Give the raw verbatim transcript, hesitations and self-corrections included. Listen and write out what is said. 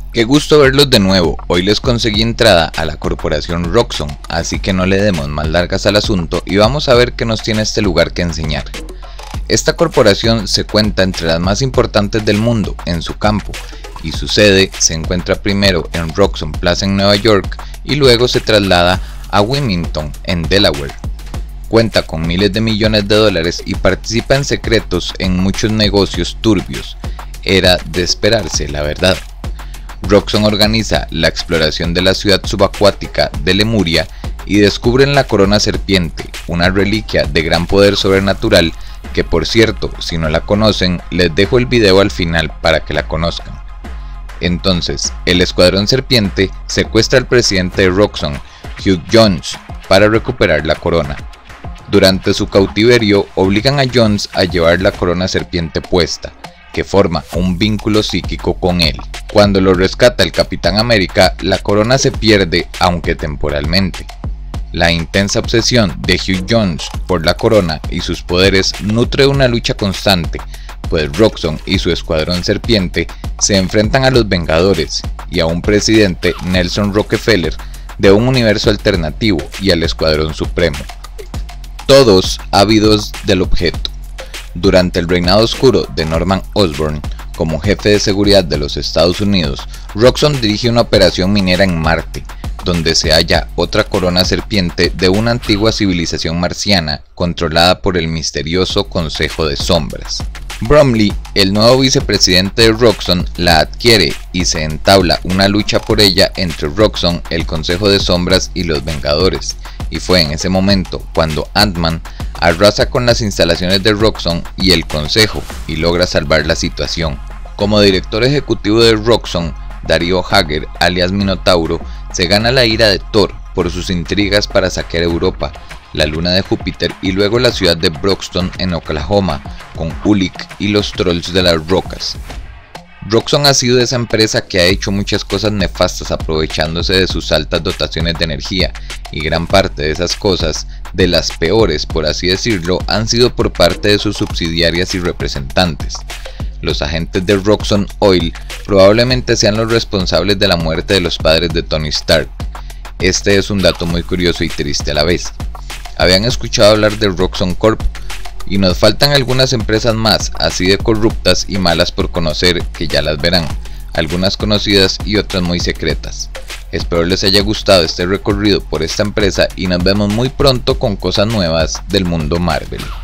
Qué gusto verlos de nuevo. Hoy les conseguí entrada a la corporación Roxxon, así que no le demos más largas al asunto y vamos a ver qué nos tiene este lugar que enseñar. Esta corporación se cuenta entre las más importantes del mundo en su campo y su sede se encuentra primero en Roxxon Plaza en Nueva York y luego se traslada a Wilmington en Delaware. Cuenta con miles de millones de dólares y participa en secretos en muchos negocios turbios. Era de esperarse, la verdad. Roxxon organiza la exploración de la ciudad subacuática de Lemuria y descubren la corona serpiente, una reliquia de gran poder sobrenatural que, por cierto, si no la conocen, les dejo el video al final para que la conozcan. Entonces, el escuadrón serpiente secuestra al presidente de Roxxon, Hugh Jones, para recuperar la corona. Durante su cautiverio, obligan a Jones a llevar la corona serpiente puesta, que forma un vínculo psíquico con él. Cuando lo rescata el Capitán América, la corona se pierde, aunque temporalmente. La intensa obsesión de Hugh Jones por la corona y sus poderes nutre una lucha constante, pues Roxxon y su escuadrón serpiente se enfrentan a los Vengadores y a un presidente, Nelson Rockefeller, de un universo alternativo y al Escuadrón Supremo, todos ávidos del objeto. Durante el reinado oscuro de Norman Osborn, como jefe de seguridad de los Estados Unidos, Roxxon dirige una operación minera en Marte, donde se halla otra corona serpiente de una antigua civilización marciana controlada por el misterioso Consejo de Sombras. Bromley, el nuevo vicepresidente de Roxxon, la adquiere y se entabla una lucha por ella entre Roxxon, el Consejo de Sombras y los Vengadores, y fue en ese momento cuando Ant-Man arrasa con las instalaciones de Roxxon y el Consejo y logra salvar la situación. Como director ejecutivo de Roxxon, Darío Hager, alias Minotauro, se gana la ira de Thor por sus intrigas para saquear Europa, la luna de Júpiter y luego la ciudad de Broxton en Oklahoma, con Ulik y los trolls de las rocas. Roxxon ha sido esa empresa que ha hecho muchas cosas nefastas aprovechándose de sus altas dotaciones de energía, y gran parte de esas cosas, de las peores por así decirlo, han sido por parte de sus subsidiarias y representantes. Los agentes de Roxxon Oil probablemente sean los responsables de la muerte de los padres de Tony Stark. Este es un dato muy curioso y triste a la vez. Habían escuchado hablar de Roxxon Corp, y nos faltan algunas empresas más así de corruptas y malas por conocer, que ya las verán, algunas conocidas y otras muy secretas. Espero les haya gustado este recorrido por esta empresa y nos vemos muy pronto con cosas nuevas del mundo Marvel.